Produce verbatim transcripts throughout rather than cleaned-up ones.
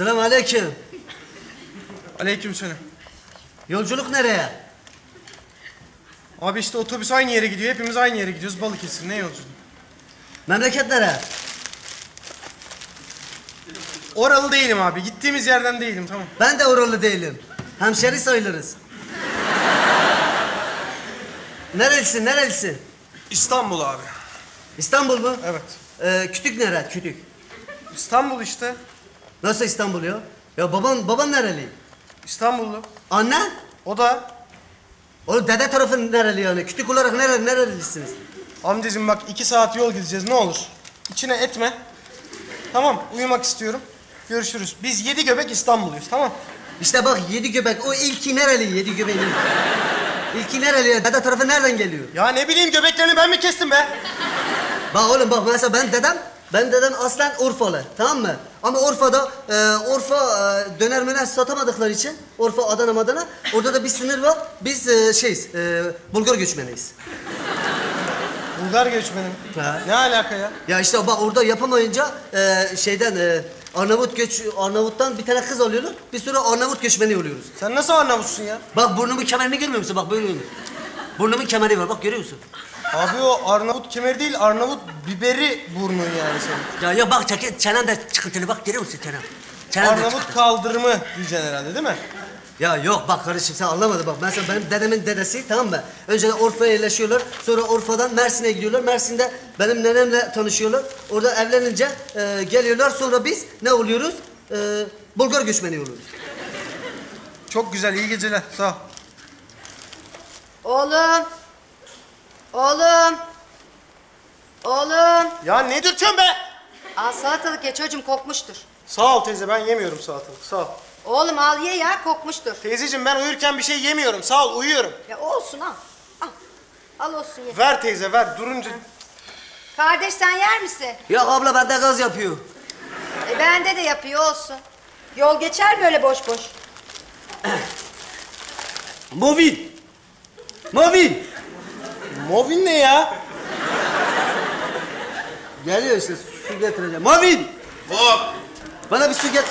Selamun aleyküm. Aleykümselam. Yolculuk nereye? Abi işte otobüs aynı yere gidiyor. Hepimiz aynı yere gidiyoruz. Balıkesir. Ne yolculuğu? Memleket nereye? Oralı değilim abi. Gittiğimiz yerden değilim, tamam. Ben de oralı değilim. Hemşeri sayılırız. Nerelisin, nerelisin? İstanbul abi. İstanbul mu? Evet. Ee, Kütük nere? Kütük. İstanbul işte. Nasıl İstanbul ya? Ya baban, baban nereli? İstanbullu. Annen? O da. O dede tarafın nereli yani? Kütük olarak nere, nerelisiniz? Amcacığım bak iki saat yol gideceğiz. Ne olur. İçine etme. Tamam. Uyumak istiyorum. Görüşürüz. Biz yedi göbek İstanbulluyuz. Tamam. İşte bak yedi göbek. O ilki nereli? Yedi göbeğin ilki. İlki nereli ya? Dede tarafı nereden geliyor? Ya ne bileyim, göbeklerini ben mi kestim be? Bak oğlum bak mesela ben dedem, ben dedem aslen Urfalı, tamam mı? Ama Urfa'da, e, Urfa e, döner möner satamadıkları için, Urfa, Adana, Madana, orada da bir sınır var. Biz e, şeyiz, e, Bulgar göçmeniyiz. Bulgar göçmenim. Ha. Ne alaka ya? Ya işte bak orada yapamayınca e, şeyden, e, Arnavut göç, Arnavut'tan bir tane kız alıyorlar. Bir süre Arnavut göçmeni oluyoruz. Sen nasıl Arnavutsun ya? Bak burnumun kemerini görmüyor musun? Bak böyle oluyor. Burnumun kemeri var, bak görüyor musun? Abi o Arnavut kemeri değil, Arnavut biberi burnun yani senin. Ya ya bak çeke, çenen de çıkıntılı, bak görüyor musun çenen? Çenen de Arnavut çıkıntılı. kaldırımı diyeceksin herhalde, değil mi? Ya yok bak kardeşim sen anlamadın bak. Mesela benim dedemin dedesi, tamam mı? Önceden Urfa'ya yerleşiyorlar. Sonra Urfa'dan Mersin'e gidiyorlar. Mersin'de benim nenemle tanışıyorlar. Orada evlenince e, geliyorlar. Sonra biz ne oluyoruz? E, Bulgar göçmeni oluyoruz. Çok güzel, iyi geceler. Sağ ol. Oğlum. Oğlum. Oğlum. Ya ne dürtüyorsun be? Al salatalık ye çocuğum, kokmuştur. Sağ ol teyze, ben yemiyorum salatalık. Sağ ol. Oğlum al ye ya, kokmuştur. Teyzeciğim ben uyurken bir şey yemiyorum. Sağ ol, uyuyorum. Ya olsun al. Al. Al olsun ye. Ver teyze, ver. Durunca... Kardeş sen yer misin? Ya abla bende gaz yapıyor. E bende de yapıyor, olsun. Yol geçer böyle boş boş. Movin. Movin. Movin ne ya? Geliyor işte su getireceğim. Movin. Hop! Bana bir su get.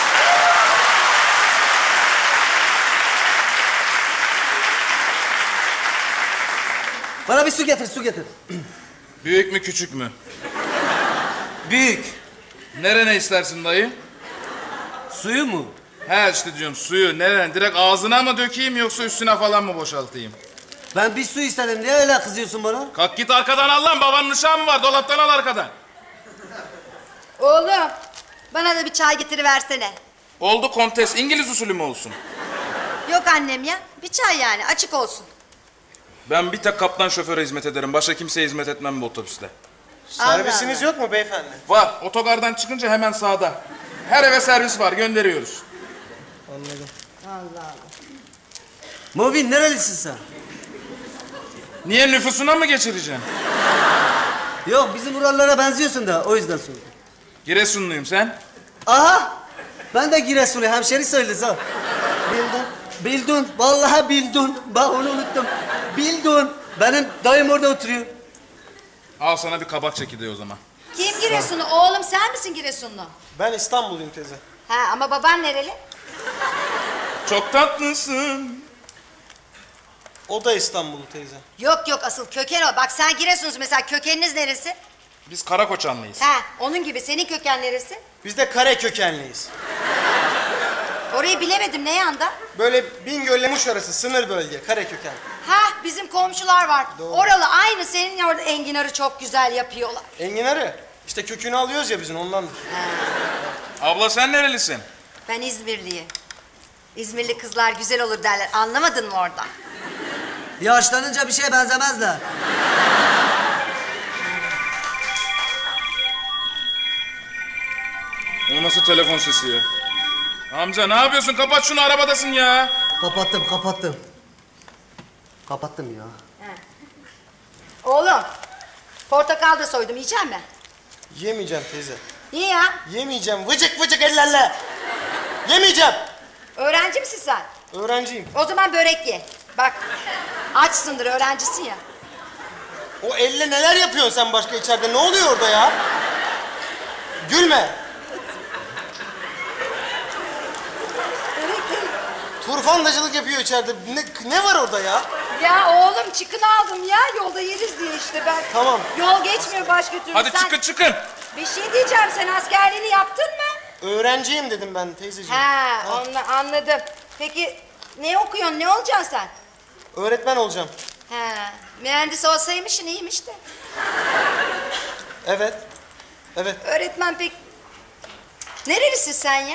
Bana bir su getir, su getir. Büyük mü küçük mü? Büyük. Nerene istersin dayı? Suyu mu? He işte diyorum suyu nerene? Direkt ağzına mı dökeyim yoksa üstüne falan mı boşaltayım? Ben bir su istedim. Niye öyle kızıyorsun bana? Kalk git arkadan al lan, babanın uşağı mı var? Dolaptan al arkadan. Oğlum bana da bir çay getiriversene. Oldu kontes, İngiliz usulü mü olsun? Yok annem ya, bir çay yani, açık olsun. Ben bir tek kaptan şoföre hizmet ederim. Başka kimseye hizmet etmem bu otobüste. Servisiniz Allah. yok mu beyefendi? Var, otogardan çıkınca hemen sağda. Her eve servis var, gönderiyoruz. Anladım. Allah Allah. Movin nerelisin sen? Niye, nüfusuna mı geçireceksin? Yok bizim buralara benziyorsun da o yüzden sordum. Giresunluyum sen. Aha! Ben de Giresunlu, hemşeri sayılırız ha. Bildin. Bildin, vallahi bildin. Bak onu unuttum. Bildin. Benim dayım orada oturuyor. Al sana bir kabak çekirdeği o zaman. Kim Giresunlu? Oğlum sen misin Giresunlu? Ben İstanbulluyum teyze. Ha ama baban nereli? Çok tatlısın. O da İstanbullu teyze. Yok yok, asıl köken o. Bak sen Giresunlusun mesela, kökeniniz neresi? Biz Karakoçanlıyız. Ha onun gibi, senin köken neresi? Biz de kare kökenliyiz. Orayı bilemedim, ne yanda? Böyle Bingöl'le Muş arası sınır bölge, kare köken. Ha bizim komşular var. Doğru. Oralı aynı senin orada enginarı çok güzel yapıyorlar. Enginarı. İşte kökünü alıyoruz ya bizim, ondandır. Abla sen nerelisin? Ben İzmirliyim. İzmirli kızlar güzel olur derler. Anlamadın mı oradan? Yaşlanınca bir şeye benzemezler. O nasıl telefon sesi ya? Amca ne yapıyorsun? Kapat şunu, arabadasın ya. Kapattım, kapattım. Kapattım ya. Oğlum, portakal da soydum, yiyecek misin? Yemeyeceğim teyze. Niye ya? Yemeyeceğim, vıcık vıcık ellerle. Yemeyeceğim. Öğrenci misin sen? Öğrenciyim. O zaman börek ye. Bak, açsındır, öğrencisin ya. O elle neler yapıyorsun sen başka içeride? Ne oluyor orada ya? Gülme. Turfandacılık yapıyor içeride. Ne, ne var orada ya? Ya oğlum çıkın aldım ya yolda yeriz diye işte ben. Tamam. Yol geçmiyor başka türlü. Hadi Sen- çıkın çıkın. Bir şey diyeceğim, sen askerliğini yaptın mı? Öğrenciyim dedim ben teyzeciğim. He anla- anladım. Peki ne okuyorsun, ne olacaksın sen? Öğretmen olacağım. He mühendis olsaymışsın iyiymiş de. Evet. Evet. Öğretmen pek... Nerelisin sen ya?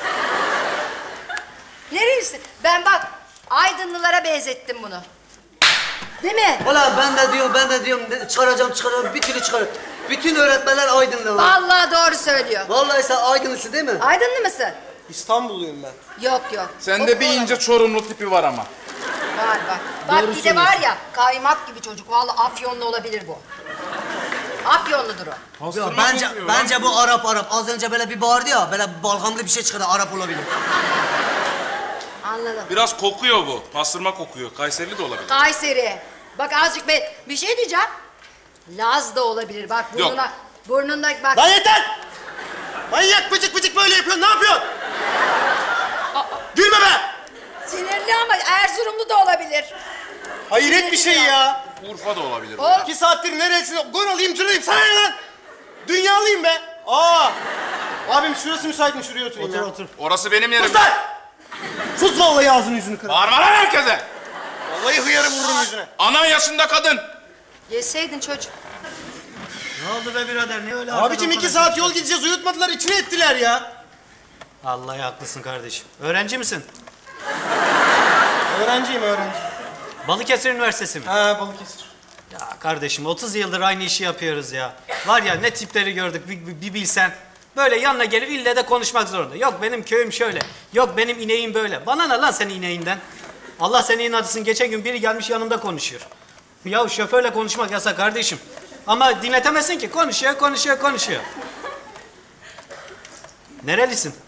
Nerelisin? Ben bak Aydınlılara benzettim bunu. Değil mi? Valla ben de diyorum, ben de diyorum ne- çıkaracağım, çıkaracağım, bir türlü çıkarım. Bütün öğretmenler Aydınlı var. Vallahi doğru söylüyor. Vallahi sen Aydınlısı değil mi? Aydınlı mısın? İstanbulluyum ben. Yok yok. Sende Oku bir olamaz. ince Çorumlu tipi var ama. Var var. Bak bir de var ya kaymak gibi çocuk. Vallahi Afyonlu olabilir bu. Afyonludur o. Ya Pastırma bence kokuyor lan. bence bu Arap Arap. Az önce böyle bir bağırdı ya, böyle balgamlı bir şey çıkardı, Arap olabilir. Anladım. Biraz kokuyor bu. Pastırma kokuyor. Kayserili de olabilir. Kayseri. Bak azıcık be, bir şey diyeceğim. Laz da olabilir. Bak Yok. burnuna, burnunda bak. Lan yeter! Manyak bıcık bıcık böyle yapıyorsun. Ne yapıyorsun? Gülme be! Sinirli ama Erzurumlu da olabilir. Hayret bir şey ya. Urfa da olabilir. O İki saattir neresine gol alayım, cırayım. Sana ne lan? Dünyalıyım be. Aa! Abim şurası müsait mi? Şuraya oturayım ya. otur. Orası benim yerim. Sus lan! Sus vallahi ağzını yüzünü kırarım. Bağırma lan herkese. Vallahi hıyarım vururum yüzüne. Anan yaşında kadın. yeseydin çocuk. Ne oldu be birader, niye öyle? Abicim iki saat yol gideceğiz. Uyutmadılar, içine ettiler ya. Vallahi haklısın kardeşim. Öğrenci misin? Öğrenciyim, öğrenci. Balıkesir Üniversitesi mi? Ha, Balıkesir. Ya kardeşim otuz yıldır aynı işi yapıyoruz ya. Var ya ne tipleri gördük bir, bir, bir bilsen. Böyle yanına gelip ille de konuşmak zorunda. Yok benim köyüm şöyle. Yok benim ineğim böyle. Bana ne lan senin ineğinden? Allah seni inatsın. Geçen gün biri gelmiş yanımda konuşuyor. Ya şoförle konuşmak yasak kardeşim. Ama dinletemezsin ki. Konuşuyor, konuşuyor, konuşuyor. Nerelisin?